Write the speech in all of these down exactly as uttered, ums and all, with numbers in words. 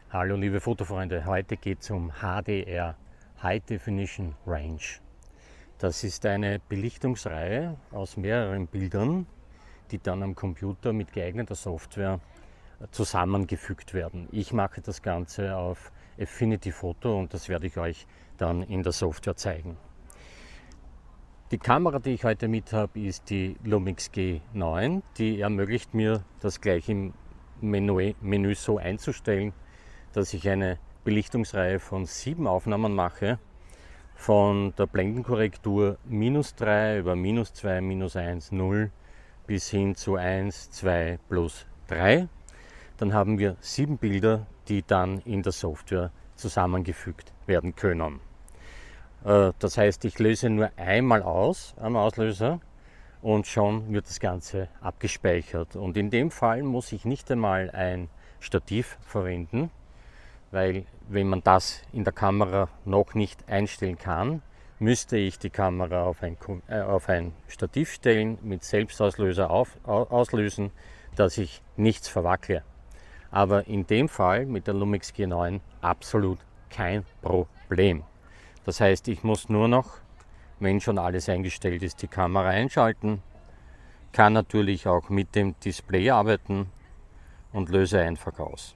Hallo liebe Fotofreunde, heute geht es um H D R, High Definition Range. Das ist eine Belichtungsreihe aus mehreren Bildern, die dann am Computer mit geeigneter Software zusammengefügt werden. Ich mache das Ganze auf Affinity Photo und das werde ich euch dann in der Software zeigen. Die Kamera, die ich heute mit habe, ist die Lumix G neun. Die ermöglicht mir, das gleich im Menü, Menü so einzustellen, dass ich eine Belichtungsreihe von sieben Aufnahmen mache, von der Blendenkorrektur minus drei über minus zwei, minus eins, null bis hin zu eins, zwei plus drei. Dann haben wir sieben Bilder, die dann in der Software zusammengefügt werden können. Das heißt, ich löse nur einmal aus am Auslöser und schon wird das Ganze abgespeichert. Und in dem Fall muss ich nicht einmal ein Stativ verwenden, weil wenn man das in der Kamera noch nicht einstellen kann, müsste ich die Kamera auf ein, äh, auf ein Stativ stellen, mit Selbstauslöser auf, auslösen, dass ich nichts verwackle. Aber in dem Fall mit der Lumix G neun absolut kein Problem. Das heißt, ich muss nur noch, wenn schon alles eingestellt ist, die Kamera einschalten, kann natürlich auch mit dem Display arbeiten und löse einfach aus.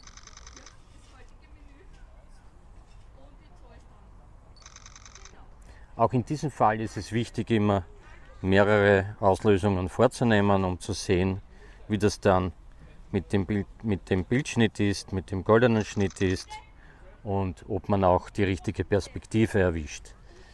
Auch in diesem Fall ist es wichtig, immer mehrere Auslösungen vorzunehmen, um zu sehen, wie das dann mit dem, Bild, mit dem Bildschnitt ist, mit dem goldenen Schnitt ist und ob man auch die richtige Perspektive erwischt.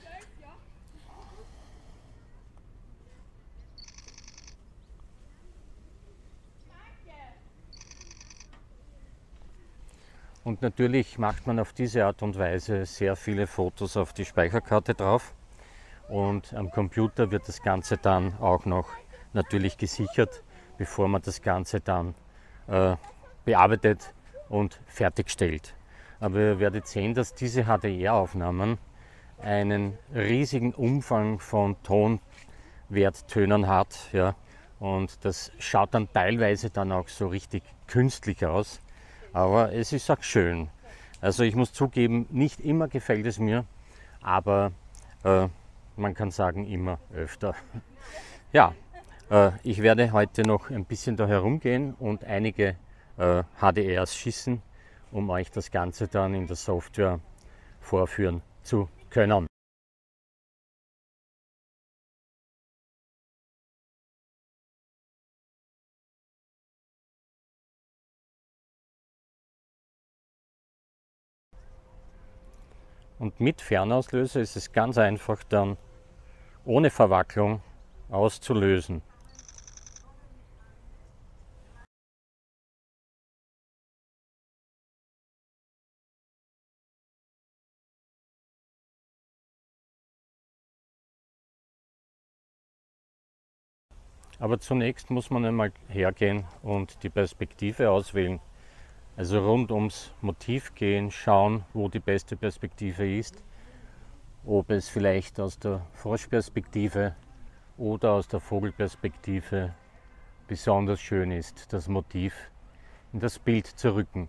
Und natürlich macht man auf diese Art und Weise sehr viele Fotos auf die Speicherkarte drauf und am Computer wird das Ganze dann auch noch natürlich gesichert, bevor man das Ganze dann äh, bearbeitet und fertigstellt. Aber ihr werdet sehen, dass diese H D R-Aufnahmen einen riesigen Umfang von Tonwerttönen hat, ja, und das schaut dann teilweise dann auch so richtig künstlich aus. Aber es ist auch schön. Also ich muss zugeben, nicht immer gefällt es mir, aber äh, man kann sagen, immer öfter. Ja, äh, ich werde heute noch ein bisschen da herumgehen und einige äh, H D Rs schießen, um euch das Ganze dann in der Software vorführen zu können. Und mit Fernauslöser ist es ganz einfach dann ohne Verwacklung auszulösen. Aber zunächst muss man einmal hergehen und die Perspektive auswählen. Also rund ums Motiv gehen, schauen, wo die beste Perspektive ist. Ob es vielleicht aus der Froschperspektive oder aus der Vogelperspektive besonders schön ist, das Motiv in das Bild zu rücken.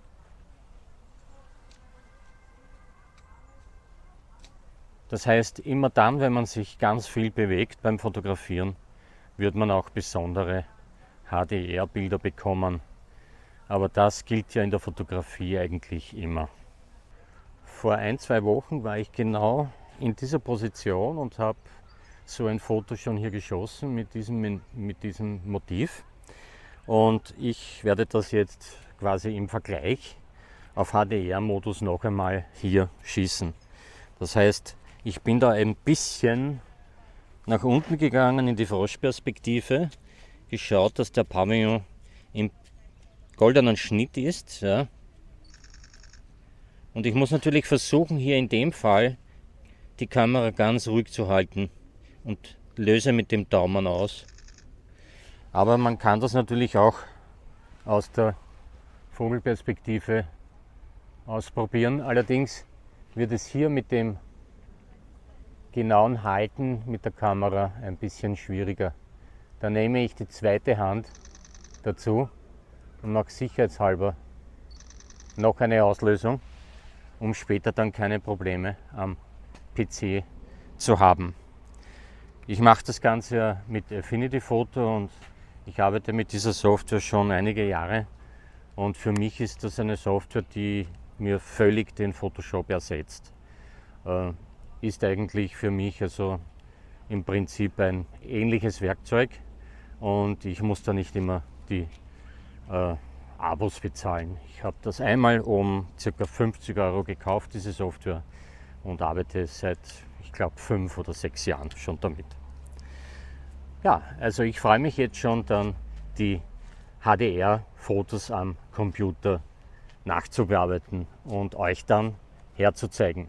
Das heißt, immer dann, wenn man sich ganz viel bewegt beim Fotografieren, wird man auch besondere H D R-Bilder bekommen. Aber das gilt ja in der Fotografie eigentlich immer. Vor ein, zwei Wochen war ich genau in dieser Position und habe so ein Foto schon hier geschossen mit diesem, mit diesem Motiv. Und ich werde das jetzt quasi im Vergleich auf H D R-Modus noch einmal hier schießen. Das heißt, ich bin da ein bisschen nach unten gegangen in die Froschperspektive, geschaut, dass der Pavillon im goldenen Schnitt ist. Ja. Und ich muss natürlich versuchen, hier in dem Fall die Kamera ganz ruhig zu halten und löse mit dem Daumen aus. Aber man kann das natürlich auch aus der Vogelperspektive ausprobieren. Allerdings wird es hier mit dem genauen Halten mit der Kamera ein bisschen schwieriger. Da nehme ich die zweite Hand dazu und mache sicherheitshalber noch eine Auslösung, um später dann keine Probleme am P C zu haben. Ich mache das Ganze mit Affinity Photo und ich arbeite mit dieser Software schon einige Jahre und für mich ist das eine Software, die mir völlig den Photoshop ersetzt. Äh, ist eigentlich für mich also im Prinzip ein ähnliches Werkzeug und ich muss da nicht immer die äh, Abos bezahlen. Ich habe das einmal um ca. fünfzig Euro gekauft, diese Software, und arbeite seit, ich glaube, fünf oder sechs Jahren schon damit. Ja, also ich freue mich jetzt schon dann, die H D R-Fotos am Computer nachzubearbeiten und euch dann herzuzeigen.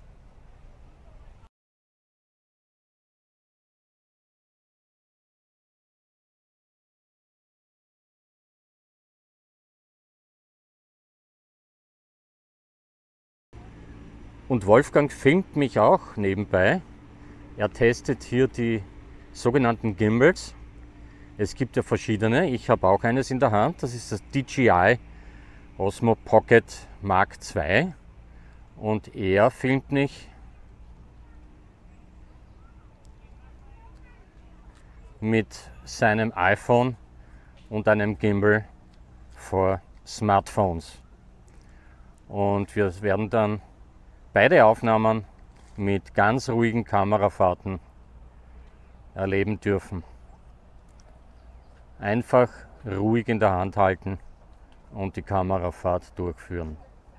Und Wolfgang filmt mich auch nebenbei. Er testet hier die sogenannten Gimbals. Es gibt ja verschiedene. Ich habe auch eines in der Hand. Das ist das D J I Osmo Pocket Mark zwei. Und er filmt mich mit seinem iPhone und einem Gimbal für Smartphones. Und wir werden dann beide Aufnahmen mit ganz ruhigen Kamerafahrten erleben dürfen. Einfach ruhig in der Hand halten und die Kamerafahrt durchführen.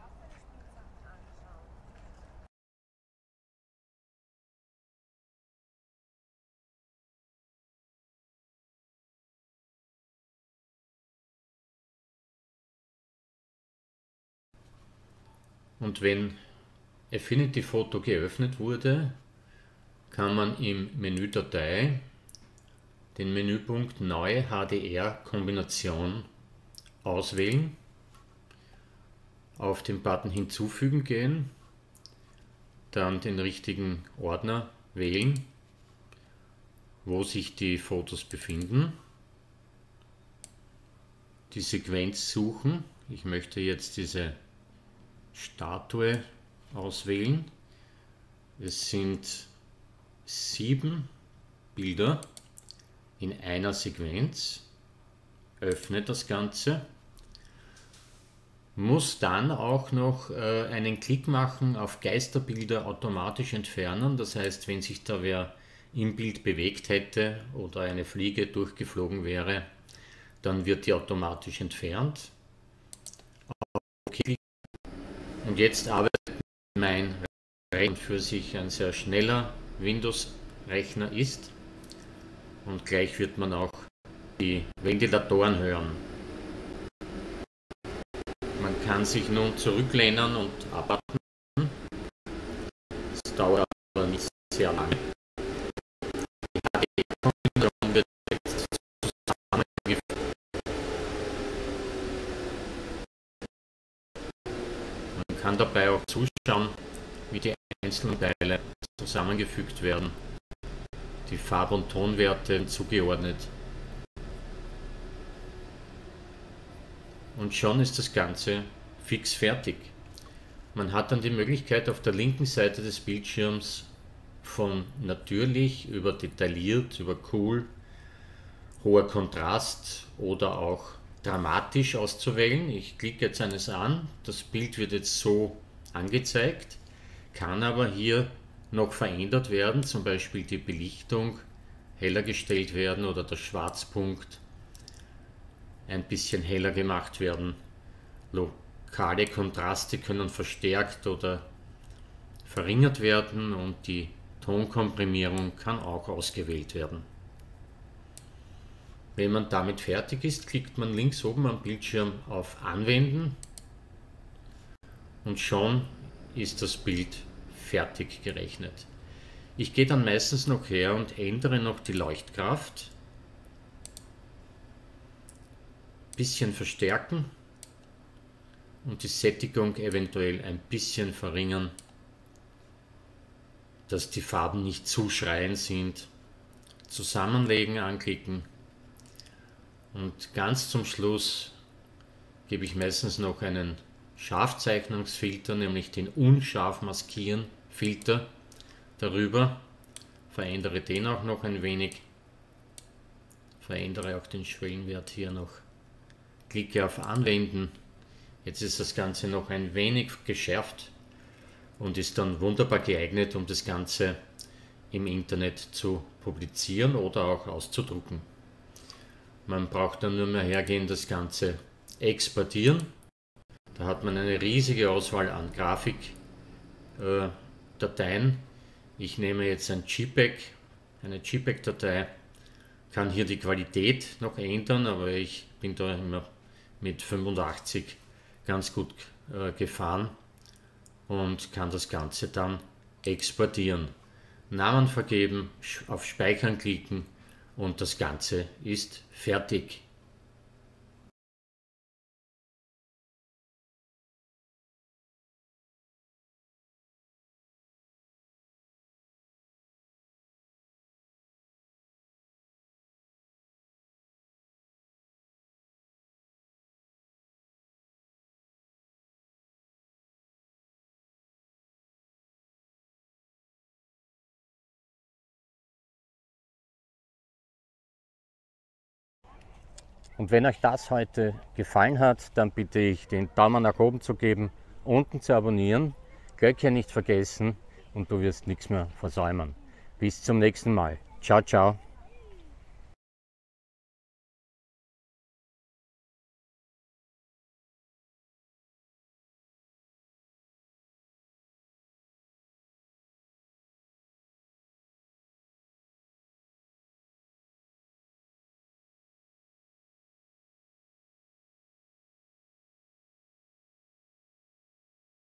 Und wenn Affinity Photo geöffnet wurde, kann man im Menü Datei den Menüpunkt Neue H D R-Kombination auswählen, auf den Button Hinzufügen gehen, dann den richtigen Ordner wählen, wo sich die Fotos befinden, die Sequenz suchen. Ich möchte jetzt diese Statue auswählen. Es sind sieben Bilder in einer Sequenz. Öffne das Ganze. Muss dann auch noch äh, einen Klick machen auf Geisterbilder automatisch entfernen. Das heißt, wenn sich da wer im Bild bewegt hätte oder eine Fliege durchgeflogen wäre, dann wird die automatisch entfernt. Okay. Und jetzt arbeitet mein Rechner für sich ein sehr schneller Windows-Rechner ist und gleich wird man auch die Ventilatoren hören. Man kann sich nun zurücklehnen und abwarten. Es dauert aber nicht sehr lange. Die Kombination wird jetzt zusammengefügt. Man kann dabei auch zuschauen, wie die einzelnen Teile zusammengefügt werden. Die Farb- und Tonwerte zugeordnet. Und schon ist das Ganze fix fertig. Man hat dann die Möglichkeit, auf der linken Seite des Bildschirms von natürlich über detailliert, über cool, hoher Kontrast oder auch dramatisch auszuwählen. Ich klicke jetzt eines an, das Bild wird jetzt so angezeigt, kann aber hier noch verändert werden, zum Beispiel die Belichtung heller gestellt werden oder der Schwarzpunkt ein bisschen heller gemacht werden. Lokale Kontraste können verstärkt oder verringert werden und die Tonkomprimierung kann auch ausgewählt werden. Wenn man damit fertig ist, klickt man links oben am Bildschirm auf Anwenden und schon ist das Bild fertig gerechnet. Ich gehe dann meistens noch her und ändere noch die Leuchtkraft. Bisschen verstärken und die Sättigung eventuell ein bisschen verringern, dass die Farben nicht zu schreiend sind. Zusammenlegen anklicken und ganz zum Schluss gebe ich meistens noch einen Scharfzeichnungsfilter, nämlich den Unscharf maskieren Filter darüber. Verändere den auch noch ein wenig. Verändere auch den Schwellenwert hier noch. Klicke auf Anwenden. Jetzt ist das Ganze noch ein wenig geschärft und ist dann wunderbar geeignet, um das Ganze im Internet zu publizieren oder auch auszudrucken. Man braucht dann nur mehr hergehen, das Ganze exportieren. Da hat man eine riesige Auswahl an Grafikdateien. Ich nehme jetzt ein JPEG, eine JPEG-Datei, kann hier die Qualität noch ändern, aber ich bin da immer mit fünfundachtzig ganz gut äh, gefahren und kann das Ganze dann exportieren. Namen vergeben, auf Speichern klicken und das Ganze ist fertig. Und wenn euch das heute gefallen hat, dann bitte ich den Daumen nach oben zu geben, unten zu abonnieren, Glöckchen nicht vergessen und du wirst nichts mehr versäumen. Bis zum nächsten Mal. Ciao, ciao.